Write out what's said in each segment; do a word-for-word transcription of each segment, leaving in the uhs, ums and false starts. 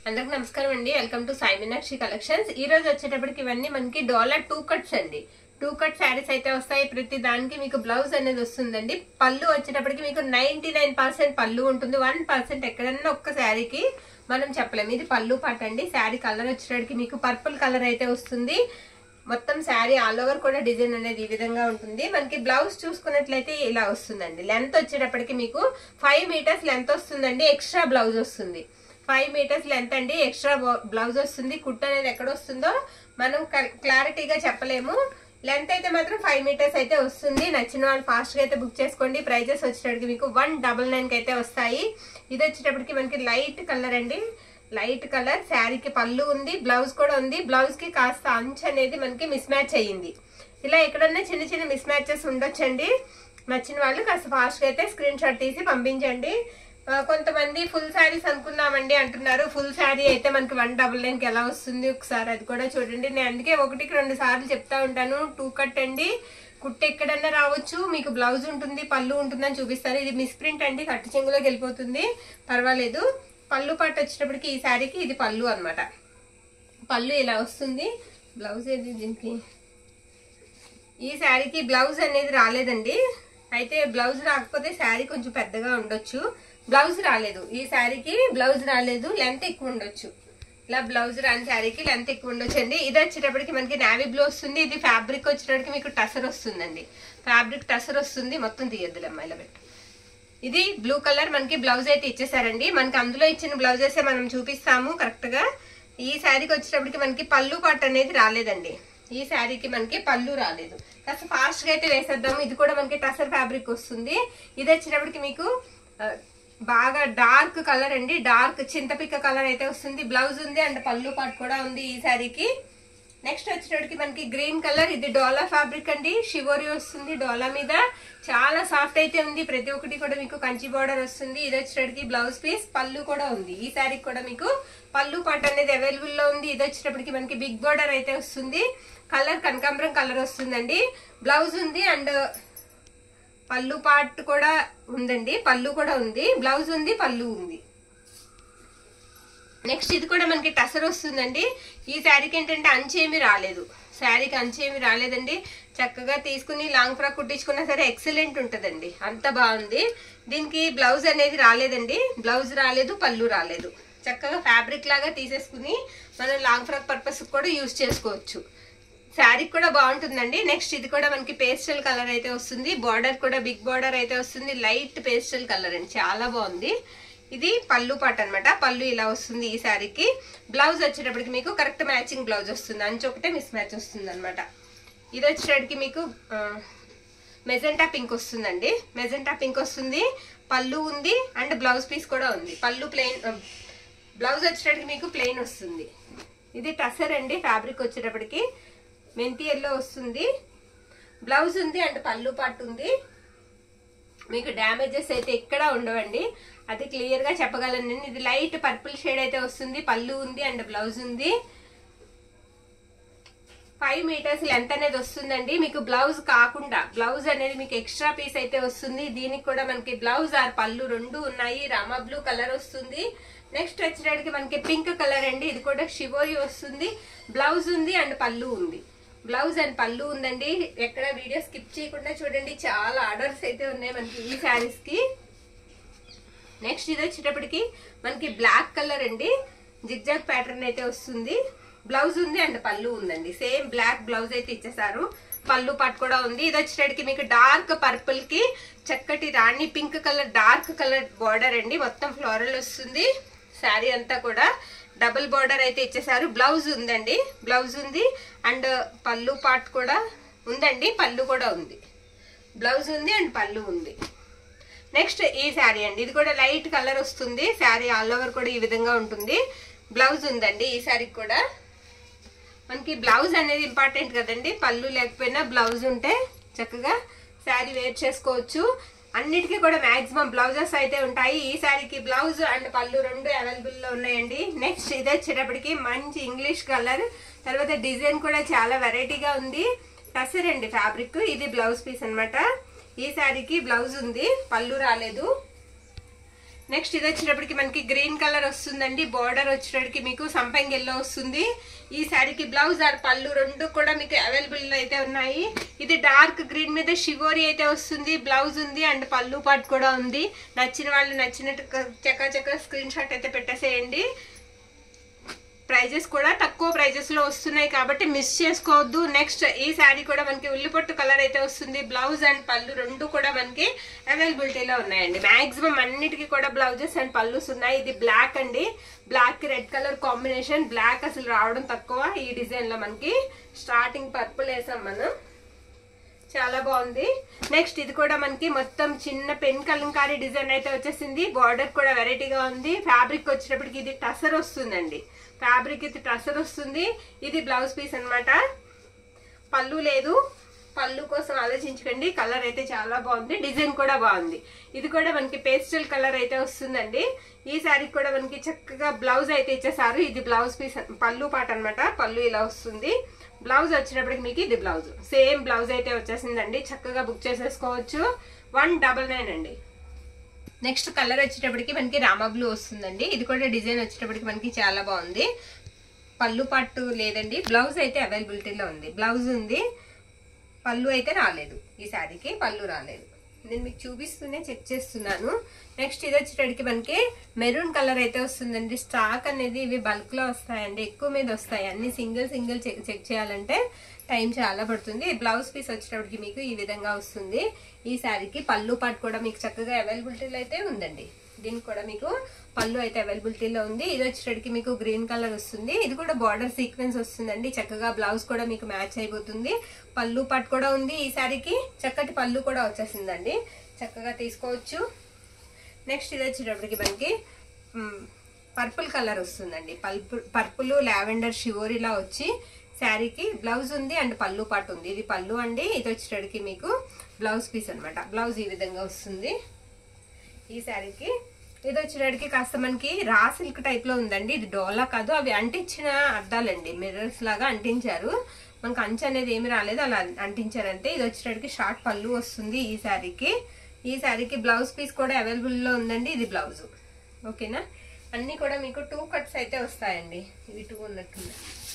అందరికి నమస్కారం అండి. Welcome to Sai Meenakshi collections. ఈ రోజు వచ్చేటప్పటికి ఇవన్నీ మనకి డాలర్ టూ కట్స్ అండి. టూ కట్ శారీస్ అయితే వస్తాయి. ప్రతి దానికి మీకు బ్లౌజ్ అనేది వస్తుందండి. పళ్ళు వచ్చేటప్పటికి మీకు నైన్టీ నైన్ పర్సెంట్ పళ్ళు ఉంటుంది. వన్ పర్సెంట్ ఎక్కడన్నా ఒక్క శారీకి మనం చెప్పలేము. ఇది పళ్ళు పాట అండి. శారీ కలర్ వచ్చేటప్పటికి మీకు పర్పుల్ కలర్ అయితే వస్తుంది. మొత్తం శారీ ఆల్ ఓవర్ కూడా డిజైన్ అనేది ఈ విధంగా ఉంటుంది. మనకి బ్లౌజ్ చూసుకున్నట్లయితే ఇలా వస్తుందండి. లెంత్ వచ్చేటప్పటికి మీకు ఫైవ్ మీటర్స్ లెంత్ వస్తుందండి. ఎక్స్ట్రా బ్లౌజ్ వస్తుంది. ఫైవ్ మీటర్స్ లెంత్ అండి. ఎక్స్ట్రా బ్లౌజ్ వస్తుంది. కుట్ అనేది ఎక్కడ వస్తుందో మనం క్లారిటీగా చెప్పలేము. లెంత్ అయితే మాత్రం ఫైవ్ మీటర్స్ అయితే వస్తుంది. నచ్చిన వాళ్ళు ఫాస్ట్ గా అయితే బుక్ చేసుకోండి. ప్రైజెస్ వచ్చేటప్పటికి మీకు వన్ డబల్ నైన్ కి అయితే వస్తాయి. ఇది వచ్చేటప్పటికి మనకి లైట్ కలర్ అండి. లైట్ కలర్ శారీకి పళ్ళు ఉంది, బ్లౌజ్ కూడా ఉంది. బ్లౌజ్ కి కాస్త అంచు అనేది మనకి మిస్ మ్యాచ్ అయ్యింది. ఇలా ఎక్కడన్నా చిన్న చిన్న మిస్ మ్యాచెస్ ఉండొచ్చండి. నచ్చిన వాళ్ళు కాస్త ఫాస్ట్ గా అయితే స్క్రీన్ షాట్ తీసి పంపించండి. కొంతమంది ఫుల్ శారీస్ అనుకున్నామండి అంటున్నారు. ఫుల్ శారీ అయితే మనకి వన్ డబల్ నైన్ కి ఎలా వస్తుంది ఒకసారి అది కూడా చూడండి. నేను అందుకే ఒకటికి రెండు సార్లు చెప్తా ఉంటాను. టూ కట్ అండి. కుట్టు ఎక్కడన్నా రావచ్చు. మీకు బ్లౌజ్ ఉంటుంది, పళ్ళు ఉంటుందని చూపిస్తారు. ఇది మిస్ ప్రింట్ అండి. కట్టు చెంగులోకి వెళ్ళిపోతుంది, పర్వాలేదు. పళ్ళు పాటు వచ్చేటప్పటికి ఈ శారీకి ఇది పళ్ళు అనమాట. పళ్ళు ఇలా వస్తుంది. బ్లౌజ్ ఏది దీనికి? ఈ శారీకి బ్లౌజ్ అనేది రాలేదండి. అయితే బ్లౌజ్ రాకపోతే శారీ కొంచెం పెద్దగా ఉండొచ్చు. బ్లౌజ్ రాలేదు. ఈ శారీకి బ్లౌజ్ రాలేదు. లెంత్ ఎక్కువ ఉండొచ్చు. ఇలా బ్లౌజ్ రాని శారీకి లెంత్ ఎక్కువ ఉండొచ్చు అండి. ఇది వచ్చేటప్పటికి మనకి నావీ బ్లూ వస్తుంది. ఇది ఫ్యాబ్రిక్ వచ్చేటప్పటికి మీకు టసర్ వస్తుందండి. ఫ్యాబ్రిక్ టసర్ వస్తుంది. మొత్తం తీయద్దులే అమ్మాయిల పెట్టి. ఇది బ్లూ కలర్ మనకి బ్లౌజ్ అయితే ఇచ్చేసారండి. మనకి అందులో ఇచ్చిన బ్లౌజెస్ మనం చూపిస్తాము కరెక్ట్ గా. ఈ శారీకి వచ్చేటప్పటికి మనకి పళ్ళు పాట అనేది రాలేదండి. ఈ శారీకి మనకి పళ్ళు రాలేదు. కాస్త ఫాస్ట్ గా అయితే వేసేద్దాము. ఇది కూడా మనకి టసర్ ఫ్యాబ్రిక్ వస్తుంది. ఇది వచ్చేటప్పటికి మీకు బాగా డార్క్ కలర్ అండి. డార్క్ చింతపిక్క కలర్ అయితే వస్తుంది. బ్లౌజ్ ఉంది అండ్ పళ్ళు పాటు కూడా ఉంది ఈ శారీకి. నెక్స్ట్ వచ్చేటప్పటికి మనకి గ్రీన్ కలర్. ఇది డోలా ఫ్యాబ్రిక్ అండి. షివోరి వస్తుంది డోలా మీద. చాలా సాఫ్ట్ అయితే ఉంది. ప్రతి ఒక్కటి కూడా మీకు కంచి బార్డర్ వస్తుంది. ఇది వచ్చేటప్పటికి బ్లౌజ్ పీస్, పళ్ళు కూడా ఉంది. ఈ శారీకి కూడా మీకు పళ్ళు పాట అనేది అవైలబుల్ లో ఉంది. ఇది వచ్చేటప్పటికి మనకి బిగ్ బార్డర్ అయితే వస్తుంది. కలర్ కనకాంబరం కలర్ వస్తుందండి. బ్లౌజ్ ఉంది అండ్ పళ్ళు పార్ట్ కూడా ఉందండి. పళ్ళు కూడా ఉంది, బ్లౌజ్ ఉంది, పళ్ళు ఉంది. నెక్స్ట్ ఇది కూడా మనకి టసర్ వస్తుందండి. ఈ శారీకి ఏంటంటే అంచేమి రాలేదు. శారీకి అంచేమి రాలేదండి. చక్కగా తీసుకుని లాంగ్ ఫ్రాక్ కుట్టించుకున్నా సరే ఎక్సలెంట్ ఉంటుందండి. అంత బాగుంది. దీనికి బ్లౌజ్ అనేది రాలేదండి. బ్లౌజ్ రాలేదు, పళ్ళు రాలేదు. చక్కగా ఫ్యాబ్రిక్ లాగా తీసేసుకుని మనం లాంగ్ ఫ్రాక్ పర్పస్ కూడా యూజ్ చేసుకోవచ్చు. శారీ కూడా బాగుంటుందండి. నెక్స్ట్ ఇది కూడా మనకి పేస్టల్ కలర్ అయితే వస్తుంది. బార్డర్ కూడా బిగ్ బార్డర్ అయితే వస్తుంది. లైట్ పేస్టల్ కలర్ అండి. చాలా బాగుంది. ఇది పళ్ళు పాట అనమాట. పళ్ళు ఇలా వస్తుంది ఈ శారీకి. బ్లౌజ్ వచ్చేటప్పటికి మీకు కరెక్ట్ మ్యాచింగ్ బ్లౌజ్ వస్తుంది. అంచు ఒకటే మిస్ మ్యాచ్ వస్తుంది అనమాట. ఇది వచ్చేటప్పటికి మీకు మెజెంటా పింక్ వస్తుందండి. మెజెంటా పింక్ వస్తుంది. పళ్ళు ఉంది అండ్ బ్లౌజ్ పీస్ కూడా ఉంది. పళ్ళు ప్లెయిన్, బ్లౌజ్ వచ్చేటప్పటికి మీకు ప్లెయిన్ వస్తుంది. ఇది టసర్ అండి. ఫ్యాబ్రిక్ వచ్చేటప్పటికి మెంతి ఎల్లో వస్తుంది. బ్లౌజ్ ఉంది అండ్ పళ్ళు పాటు ఉంది. మీకు డ్యామేజెస్ అయితే ఎక్కడా ఉండవండి. అది క్లియర్ గా చెప్పగలను. ఇది లైట్ పర్పుల్ షేడ్ అయితే వస్తుంది. పళ్ళు ఉంది అండ్ బ్లౌజ్ ఉంది. ఫైవ్ మీటర్స్ లెంత్ అనేది వస్తుందండి. మీకు బ్లౌజ్ కాకుండా బ్లౌజ్ అనేది మీకు ఎక్స్ట్రా పీస్ అయితే వస్తుంది. దీనికి కూడా మనకి బ్లౌజ్ ఆర్ పళ్ళు రెండు ఉన్నాయి. రామా బ్లూ కలర్ వస్తుంది. నెక్స్ట్ వచ్చేటప్పటికి మనకి పింక్ కలర్ అండి. ఇది కూడా షివోరి వస్తుంది. బ్లౌజ్ ఉంది అండ్ పళ్ళు ఉంది. బ్లౌజ్ అండ్ పళ్ళు ఉందండి. ఎక్కడ వీడియో స్కిప్ చేయకుండా చూడండి. చాలా ఆర్డర్స్ అయితే ఉన్నాయి మనకి ఈ శారీస్ కి. నెక్స్ట్ ఇది వచ్చేటప్పటికి మనకి బ్లాక్ కలర్ అండి. జిగ్జాగ్ ప్యాటర్న్ అయితే వస్తుంది. బ్లౌజ్ ఉంది అండ్ పళ్ళు ఉందండి. సేమ్ బ్లాక్ బ్లౌజ్ అయితే ఇచ్చేసారు. పళ్ళు పాటు కూడా ఉంది. ఇది వచ్చేటప్పటికి మీకు డార్క్ పర్పుల్ కి చక్కటి రాణి pink colour dark colour border అండి. మొత్తం ఫ్లోరల్ వస్తుంది. శారీ అంతా కూడా డబుల్ బార్డర్ అయితే ఇచ్చేసారు. బ్లౌజ్ ఉందండి. బ్లౌజ్ ఉంది అండ్ పళ్ళు పార్ట్ కూడా ఉందండి. పళ్ళు కూడా ఉంది. బ్లౌజ్ ఉంది అండ్ పళ్ళు ఉంది. నెక్స్ట్ ఈ శారీ అండి. ఇది కూడా లైట్ కలర్ వస్తుంది. శారీ ఆల్ ఓవర్ కూడా ఈ విధంగా ఉంటుంది. బ్లౌజ్ ఉందండి ఈ శారీకి కూడా. మనకి బ్లౌజ్ అనేది ఇంపార్టెంట్ కదండి. పళ్ళు లేకపోయినా బ్లౌజ్ ఉంటే చక్కగా శారీ వేర్ చేసుకోవచ్చు. అన్నిటికీ కూడా మాక్సిమం బ్లౌజెస్ అయితే ఉంటాయి. ఈ శారీకి బ్లౌజ్ అండ్ పళ్ళు రెండు అవైలబుల్ లో ఉన్నాయండి. నెక్స్ట్ ఇది వచ్చేటప్పటికి మంచి ఇంగ్లీష్ కలర్. తర్వాత డిజైన్ కూడా చాలా వెరైటీగా ఉంది. టసర్ అండి ఫ్యాబ్రిక్. ఇది బ్లౌజ్ పీస్ అనమాట. ఈ శారీకి బ్లౌజ్ ఉంది, పళ్ళు రాలేదు. నెక్స్ట్ ఇది వచ్చేటప్పటికి మనకి గ్రీన్ కలర్ వస్తుందండి. బార్డర్ వచ్చేటప్పటికి మీకు సంపంగి ఎల్లో వస్తుంది. ఈ శారీకి బ్లౌజ్ ఆర్ పళ్ళు రెండు కూడా మీకు అవైలబుల్ అయితే ఉన్నాయి. ఇది డార్క్ గ్రీన్ మీద షివోరీ అయితే వస్తుంది. బ్లౌజ్ ఉంది అండ్ పళ్ళు పాటు కూడా ఉంది. నచ్చిన వాళ్ళు నచ్చినట్టు చక్క చక్క స్క్రీన్ షాట్ అయితే పెట్టేసేయండి. ప్రైజెస్ కూడా తక్కువ ప్రైజెస్ లో వస్తున్నాయి కాబట్టి మిస్ చేసుకోవద్దు. నెక్స్ట్ ఈ శారీ కూడా మనకి ఉల్లిపొట్టు కలర్ అయితే వస్తుంది. బ్లౌజ్ అండ్ పళ్ళు రెండు కూడా మనకి అవైలబిలిటీలో ఉన్నాయండి. మాక్సిమం అన్నిటికీ కూడా బ్లౌజెస్ అండ్ పళ్ళుస్ ఉన్నాయి. ఇది బ్లాక్ అండి. Black red colour combination. Black అసలు రావడం తక్కువ. ఈ డిజైన్ లో మనకి స్టార్టింగ్ పర్పుల్ వేసాం మనం. చాలా బాగుంది. నెక్స్ట్ ఇది కూడా మనకి మొత్తం చిన్న పెన్ కలంకారీ డిజైన్ అయితే వచ్చేసింది. బార్డర్ కూడా వెరైటీగా ఉంది. ఫ్యాబ్రిక్ వచ్చేటప్పటికి ఇది టసర్ వస్తుందండి. ఫ్యాబ్రిక్ ఇది టసర్ వస్తుంది. ఇది బ్లౌజ్ పీస్ అనమాట. పళ్ళు లేదు. పళ్ళు కోసం ఆలోచించకండి. కలర్ అయితే చాలా బాగుంది. డిజైన్ కూడా బాగుంది. ఇది కూడా మనకి పేస్టల్ కలర్ అయితే వస్తుందండి. ఈ శారీకి కూడా మనకి చక్కగా బ్లౌజ్ అయితే ఇచ్చేసారు. ఇది బ్లౌజ్ పీస్ పళ్ళు పాట అనమాట. పళ్ళు ఇలా వస్తుంది. బ్లౌజ్ వచ్చేటప్పటికి మీకు ఇది బ్లౌజ్ సేమ్ బ్లౌజ్ అయితే వచ్చేసిందండి. చక్కగా బుక్ చేసేసుకోవచ్చు. వన్ డబల్ నైన్ అండి. నెక్స్ట్ కలర్ వచ్చేటప్పటికి మనకి రామా బ్లూ వస్తుందండి. ఇది కూడా డిజైన్ వచ్చేటప్పటికి మనకి చాలా బాగుంది. పళ్ళు పట్టు లేదండి. బ్లౌజ్ అయితే అవైలబిలిటీలో ఉంది. బ్లౌజ్ ఉంది. పళ్ళు అయితే రాలేదు. ఈ శారీకి పళ్ళు రాలేదు. నేను మీకు చూపిస్తూనే చెక్ చేస్తున్నాను. నెక్స్ట్ ఇది వచ్చేటప్పటికి మనకి మెరూన్ కలర్ అయితే వస్తుందండి. స్టాక్ అనేది ఇవి బల్క్ లో వస్తాయండి. ఎక్కువ మీద వస్తాయి. అన్ని సింగిల్ సింగిల్ చెక్ చెక్ చేయాలంటే టైం చాలా పడుతుంది. బ్లౌజ్ పీస్ వచ్చేటప్పటికి మీకు ఈ విధంగా వస్తుంది. ఈ శారీకి పళ్ళు పాటు కూడా మీకు చక్కగా అవైలబిలిటీలో అయితే ఉందండి. దీనికి కూడా మీకు పళ్ళు అయితే అవైలబిలిటీలో ఉంది. ఇది వచ్చేటప్పటికి మీకు గ్రీన్ కలర్ వస్తుంది. ఇది కూడా బార్డర్ సీక్వెన్స్ వస్తుందండి. చక్కగా బ్లౌజ్ కూడా మీకు మ్యాచ్ అయిపోతుంది. పళ్ళు పాటు కూడా ఉంది. ఈ శారీకి చక్కటి పళ్ళు కూడా వచ్చేసిందండి. చక్కగా తీసుకోవచ్చు. నెక్స్ట్ ఇది వచ్చేటప్పటికి మనకి పర్పుల్ కలర్ వస్తుందండి. పల్పు పర్పుల్ లావెండర్ షివోరిలా వచ్చి శారీకి బ్లౌజ్ ఉంది అండ్ పళ్ళు పాటు ఉంది. ఇది పళ్ళు అండి. ఇది వచ్చేటప్పటికి మీకు బ్లౌజ్ పీస్ అనమాట. బ్లౌజ్ ఈ విధంగా వస్తుంది. ఈ శారీకి ఇది వచ్చేటప్పటికి కాస్త మనకి రా సిల్క్ టైప్ లో ఉందండి. ఇది డోలా కాదు. అవి అంటించిన అద్దాలండి. మిర్రర్స్ లాగా అంటించారు. మనకు అంచు అనేది ఏమి రాలేదు. అలా అంటించారంటే. ఇది వచ్చేటప్పటికి షార్ట్ పళ్ళు వస్తుంది ఈ శారీకి. ఈ శారీకి బ్లౌజ్ పీస్ కూడా అవైలబుల్ లో ఉందండి. ఇది బ్లౌజ్. ఓకేనా. అన్ని కూడా మీకు టూ కట్స్ అయితే వస్తాయండి. ఇవి టూ ఉన్నట్టుంది.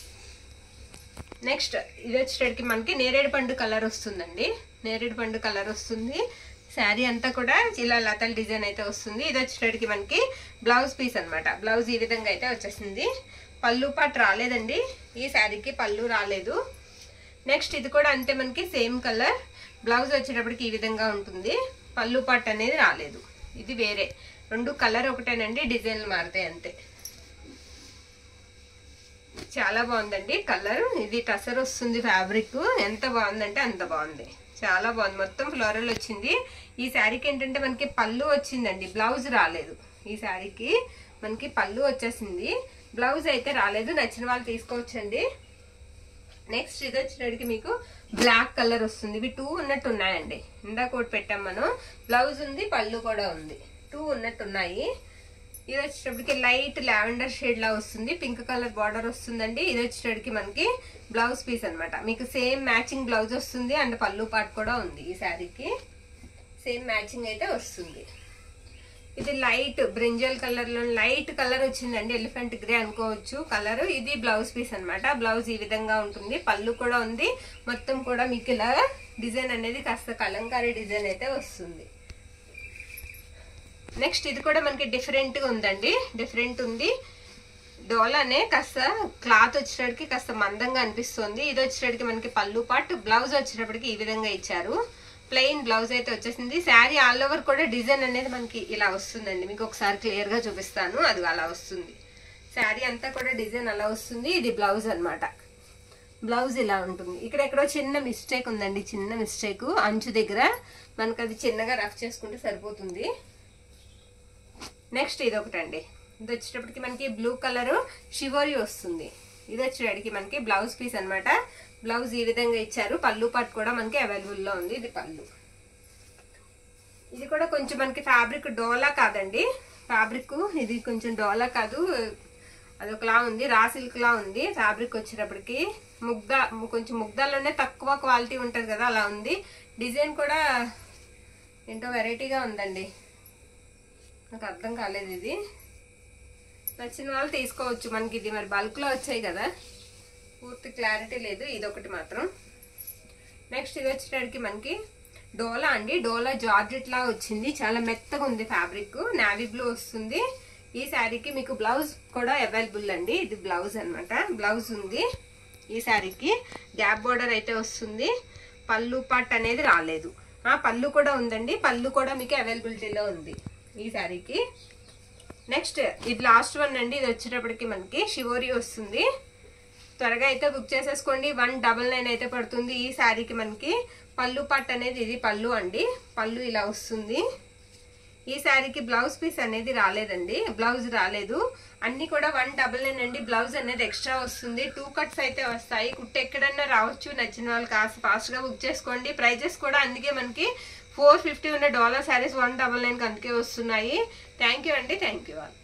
నెక్స్ట్ ఇది వచ్చేటప్పటికి మనకి నేరేడు పండు కలర్ వస్తుందండి. నేరేడు పండు కలర్ వస్తుంది. శారీ అంతా కూడా ఇలా లతల్ డిజైన్ అయితే వస్తుంది. ఇది వచ్చేటప్పటికి మనకి బ్లౌజ్ పీస్ అనమాట. బ్లౌజ్ ఈ విధంగా అయితే వచ్చేసింది. పళ్ళు పాటు రాలేదండి. ఈ శారీకి పళ్ళు రాలేదు. నెక్స్ట్ ఇది కూడా అంతే మనకి సేమ్ కలర్. బ్లౌజ్ వచ్చేటప్పటికి ఈ విధంగా ఉంటుంది. పళ్ళు పాటు అనేది రాలేదు. ఇది వేరే. రెండు కలర్ ఒకటేనండి. డిజైన్లు మారుతాయి అంతే. చాలా బాగుందండి కలర్. ఇది టసర్ వస్తుంది. ఫ్యాబ్రిక్ ఎంత బాగుందంటే అంత బాగుంది. చాలా బాగుంది. మొత్తం ఫ్లోరల్ వచ్చింది. ఈ శారీకి ఏంటంటే మనకి పళ్ళు వచ్చిందండి. బ్లౌజ్ రాలేదు. ఈ శారీకి మనకి పళ్ళు వచ్చేసింది. బ్లౌజ్ అయితే రాలేదు. నచ్చిన వాళ్ళు తీసుకోవచ్చండి. నెక్స్ట్ ఇది వచ్చేటప్పటికి మీకు బ్లాక్ కలర్ వస్తుంది. ఇవి టూ ఉన్నట్టు ఉన్నాయండి. ఇందాక ఒకటి పెట్టాం మనం. బ్లౌజ్ ఉంది. పళ్ళు కూడా ఉంది. టూ ఉన్నట్టు ఉన్నాయి. ఇది వచ్చేటప్పటికి లైట్ లావెండర్ షేడ్ లా వస్తుంది. పింక్ కలర్ బార్డర్ వస్తుందండి. ఇది వచ్చేటప్పటికి మనకి బ్లౌజ్ పీస్ అనమాట. మీకు సేమ్ మ్యాచింగ్ బ్లౌజ్ వస్తుంది అండ్ పళ్ళు పాటు కూడా ఉంది. ఈ శారీకి సేమ్ మ్యాచింగ్ అయితే వస్తుంది. ఇది లైట్ బ్రింజల్ కలర్ లో లైట్ కలర్ వచ్చిందండి. ఎలిఫెంట్ గ్రే అనుకోవచ్చు కలర్. ఇది బ్లౌజ్ పీస్ అనమాట. బ్లౌజ్ ఈ విధంగా ఉంటుంది. పళ్ళు కూడా ఉంది. మొత్తం కూడా మీకు ఇలా డిజైన్ అనేది కాస్త కలంకారీ డిజైన్ అయితే వస్తుంది. నెక్స్ట్ ఇది కూడా మనకి డిఫరెంట్ గా ఉందండి. డిఫరెంట్ ఉంది. డోలానే కాస్త క్లాత్ వచ్చేటప్పటికి కాస్త మందంగా అనిపిస్తుంది. ఇది వచ్చేటప్పటికి మనకి పళ్ళు పాటు. బ్లౌజ్ వచ్చేటప్పటికి ఈ విధంగా ఇచ్చారు. ప్లెయిన్ బ్లౌజ్ అయితే వచ్చేసింది. శారీ ఆల్ ఓవర్ కూడా డిజైన్ అనేది మనకి ఇలా వస్తుందండి. మీకు ఒకసారి క్లియర్ గా చూపిస్తాను. అది అలా వస్తుంది. శారీ అంతా కూడా డిజైన్ అలా వస్తుంది. ఇది బ్లౌజ్ అనమాట. బ్లౌజ్ ఇలా ఉంటుంది. ఇక్కడ ఎక్కడో చిన్న మిస్టేక్ ఉందండి. చిన్న మిస్టేక్ అంచు దగ్గర. మనకు అది చిన్నగా రఫ్ చేసుకుంటే సరిపోతుంది. నెక్స్ట్ ఇది ఒకటండి. ఇది వచ్చేటప్పటికి మనకి బ్లూ కలర్ షివోరీ వస్తుంది. ఇది వచ్చేటప్పటికి మనకి బ్లౌజ్ పీస్ అనమాట. బ్లౌజ్ ఈ విధంగా ఇచ్చారు. పళ్ళు పాటు కూడా మనకి అవైలబుల్ లో ఉంది. ఇది పళ్ళు. ఇది కూడా కొంచెం మనకి ఫ్యాబ్రిక్ డోలా కాదండి. ఫ్యాబ్రిక్ ఇది కొంచెం డోలా కాదు. అదొకలా ఉంది. రా సిల్క్ లా ఉంది. ఫ్యాబ్రిక్ వచ్చేటప్పటికి ముగ్ద కొంచెం ముగ్దాలోనే తక్కువ క్వాలిటీ ఉంటది కదా, అలా ఉంది. డిజైన్ కూడా ఏంటో వెరైటీగా ఉందండి. నాకు అర్థం కాలేదు. ఇది నచ్చిన వాళ్ళు తీసుకోవచ్చు. మనకి ఇది మరి బల్క్లో వచ్చాయి కదా, పూర్తి క్లారిటీ లేదు. ఇది ఒకటి మాత్రం. నెక్స్ట్ ఇది వచ్చేటప్పటికి మనకి డోలా అండి. డోలా జార్జెట్ లా వచ్చింది, చాలా మెత్తగా ఉంది ఫ్యాబ్రిక్. నావీ బ్లూ వస్తుంది. ఈ శారీకి మీకు బ్లౌజ్ కూడా అవైలబుల్ అండి. ఇది బ్లౌజ్ అనమాట, బ్లౌజ్ ఉంది. ఈ శారీకి గ్యాప్ బోర్డర్ అయితే వస్తుంది. పళ్ళు పాట్ అనేది రాలేదు. ఆ పళ్ళు కూడా ఉందండి, పళ్ళు కూడా మీకు అవైలబిలిటీలో ఉంది ఈ శారీకి. నెక్స్ట్ ఇది లాస్ట్ వన్ అండి. ఇది వచ్చేటప్పటికి మనకి షివోరీ వస్తుంది. త్వరగా అయితే బుక్ చేసేసుకోండి. వన్ డబల్ నైన్ అయితే పడుతుంది ఈ శారీకి. మనకి పళ్ళు పాట్ అనేది ఇది పళ్ళు అండి, పళ్ళు ఇలా వస్తుంది. ఈ శారీకి బ్లౌజ్ పీస్ అనేది రాలేదండి, బ్లౌజ్ రాలేదు. అన్ని కూడా వన్ డబల్ నైన్ అండి. బ్లౌజ్ అనేది ఎక్స్ట్రా వస్తుంది. టూ కట్స్ అయితే వస్తాయి. కుట్టు ఎక్కడన్నా రావచ్చు. నచ్చిన వాళ్ళు కాస్త ఫాస్ట్ గా బుక్ చేసుకోండి. ప్రైజెస్ కూడా అందుకే మనకి ఫోర్ ఫిఫ్టీ ఉన్న dollar sarees one double nine కి అందుకే వస్తున్నాయి. థ్యాంక్ యూ అండి. Thank you all.